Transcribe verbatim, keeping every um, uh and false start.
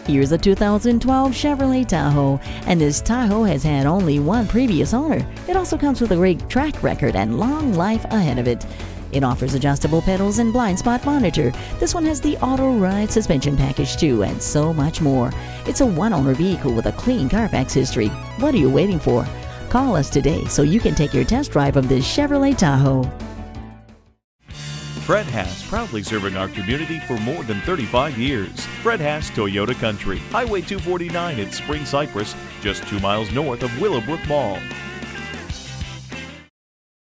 Here's a two thousand twelve Chevrolet Tahoe, and this Tahoe has had only one previous owner. It also comes with a great track record and long life ahead of it. It offers adjustable pedals and blind spot monitor. This one has the auto ride suspension package too, and so much more. It's a one-owner vehicle with a clean Carfax history. What are you waiting for? Call us today so you can take your test drive of this Chevrolet Tahoe. Fred Haas, proudly serving our community for more than thirty-five years. Fred Haas Toyota Country, Highway two forty-nine at Spring Cypress, just two miles north of Willowbrook Mall.